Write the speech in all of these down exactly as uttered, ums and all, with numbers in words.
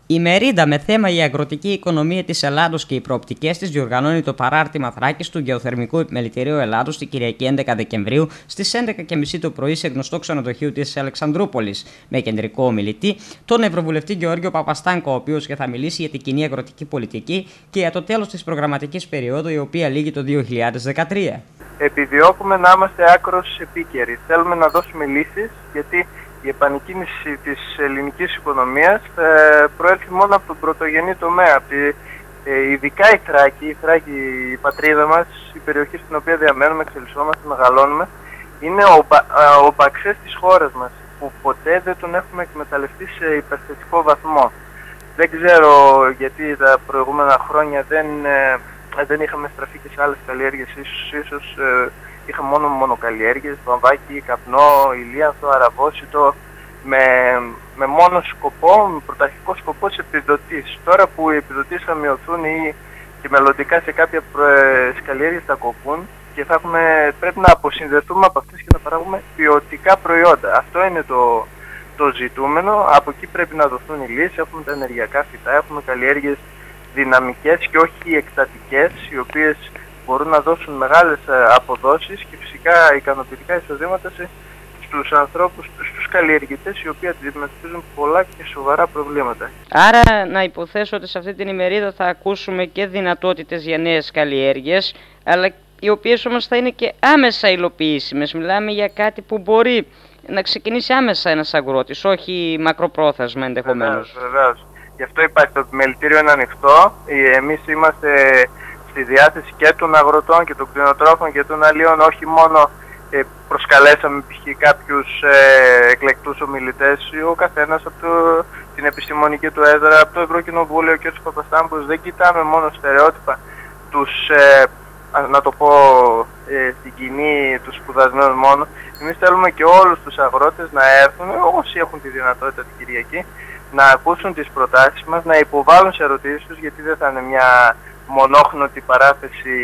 Η μερίδα με θέμα η αγροτική οικονομία της Ελλάδος και οι προοπτικές της διοργανώνει το παράρτημα Θράκης του Γεωθερμικού Επιμελητηρίου Ελλάδος την Κυριακή έντεκα Δεκεμβρίου στις έντεκα και μισή το πρωί σε γνωστό ξενοδοχείο της Αλεξανδρούπολης, με κεντρικό ομιλητή τον Ευρωβουλευτή Γεώργιο Παπαστάνκο, ο οποίος και θα μιλήσει για την κοινή αγροτική πολιτική και για το τέλος της προγραμματικής περίοδου, η οποία λήγει το δύο χιλιάδες δεκατρία. Επιδιώκουμε να είμαστε άκρως επίκαιροι. Θέλουμε να δώσουμε λύσεις, γιατί η επανεκκίνηση της ελληνικής οικονομίας ε, προέρχεται μόνο από τον πρωτογενή τομέα. Από τη, ε, ειδικά η Θράκη, η Θράκη, η πατρίδα μας, η περιοχή στην οποία διαμένουμε, εξελισσόμαστε, μεγαλώνουμε, είναι ο, ο παξές της χώρας μας, που ποτέ δεν τον έχουμε εκμεταλλευτεί σε υπερθετικό βαθμό. Δεν ξέρω γιατί τα προηγούμενα χρόνια δεν, ε, δεν είχαμε στραφεί και σε άλλες καλλιέργειες, ίσως, ίσως ε, είχαμε μόνο μονοκαλλιέργειες, βαμβάκι, καπνό, ηλίανθο, αραβόσιτο, με, με μόνο σκοπό, με πρωταρχικό σκοπό τις επιδοτήσεις. Τώρα που οι επιδοτήσεις θα μειωθούν ή και μελλοντικά σε κάποια καλλιέργειες θα κοπούν και θα έχουμε, πρέπει να αποσυνδεθούμε από αυτές και να παράγουμε ποιοτικά προϊόντα. Αυτό είναι το, το ζητούμενο. Από εκεί πρέπει να δοθούν οι λύσεις. Έχουμε τα ενεργειακά φυτά, έχουμε καλλιέργειες δυναμικές και όχι εκτατικές, οι οποίες μπορούν να δώσουν μεγάλες αποδόσεις και φυσικά ικανοποιητικά εισοδήματα στους ανθρώπους, στους καλλιεργητές, οι οποίοι αντιμετωπίζουν πολλά και σοβαρά προβλήματα. Άρα να υποθέσω ότι σε αυτή την ημερίδα θα ακούσουμε και δυνατότητες για νέες καλλιέργειες, αλλά οι οποίες όμως θα είναι και άμεσα υλοποιήσιμες. Μιλάμε για κάτι που μπορεί να ξεκινήσει άμεσα ένας αγρότης, όχι μακροπρόθεσμα ενδεχομένως. Βεβαίως, βεβαίως. Γι' αυτό υπάρχει το επιμελητήριο, είναι ανοιχτό. Εμείς είμαστε στη διάθεση και των αγροτών και των κτηνοτρόφων και των αλλιών. Όχι μόνο ε, προσκαλέσαμε π.χ. κάποιους ε, εκλεκτούς ομιλητές, ο καθένας από το, την επιστημονική του έδρα, από το Ευρωκοινοβούλιο, ο κ. Παπαστάνκος. Δεν κοιτάμε μόνο στερεότυπα τους, ε, να το πω ε, στην κοινή, τους σπουδασμένους μόνο. Εμείς θέλουμε και όλους τους αγρότες να έρθουν, όσοι έχουν τη δυνατότητα την Κυριακή, να ακούσουν τις προτάσεις μας, να υποβάλουν σε ερωτήσεις τους, γιατί δεν θα είναι μια μονόχνοτη παράθεση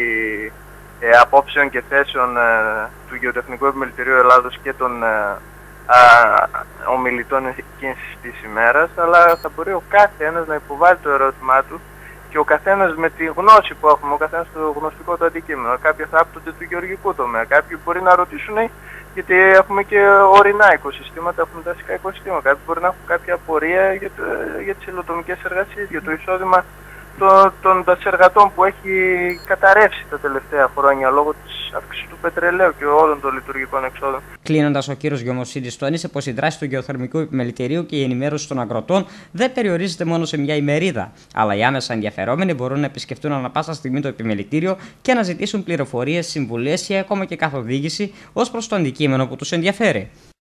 ε, απόψεων και θέσεων ε, του Γεωτεχνικού Επιμελητηρίου Ελλάδος και των ε, α, ομιλητών εκείνης της ημέρας, αλλά θα μπορεί ο κάθε ένας να υποβάλει το ερώτημά του και ο καθένας με τη γνώση που έχουμε, ο καθένας το γνωστικό του αντικείμενο. Κάποιοι θα άπτονται του γεωργικού τομέα, κάποιοι μπορεί να ρωτήσουν, γιατί έχουμε και ορεινά οικοσυστήματα, έχουμε δασικά οικοσυστήματα. Κάποιοι μπορεί να έχουν κάποια απορία για, το, για τις υλοτομικές εργασίες, για το εισόδημα των, των δασεργατών που έχει καταρρεύσει τα τελευταία χρόνια λόγω της αύξησης του πετρελαίου και όλων των λειτουργικών εξόδων. Κλείνοντας, ο κύριος Γιωμοσίδης τόνισε πως η δράση του Γεωθερμικού Επιμελητηρίου και η ενημέρωση των αγροτών δεν περιορίζεται μόνο σε μια ημερίδα, αλλά οι άμεσα ενδιαφερόμενοι μπορούν να επισκεφτούν ανά πάσα στιγμή το επιμελητήριο και να ζητήσουν πληροφορίες, συμβουλές ή ακόμα και καθοδήγηση ως προς το αντικείμενο που τους ενδιαφέρει.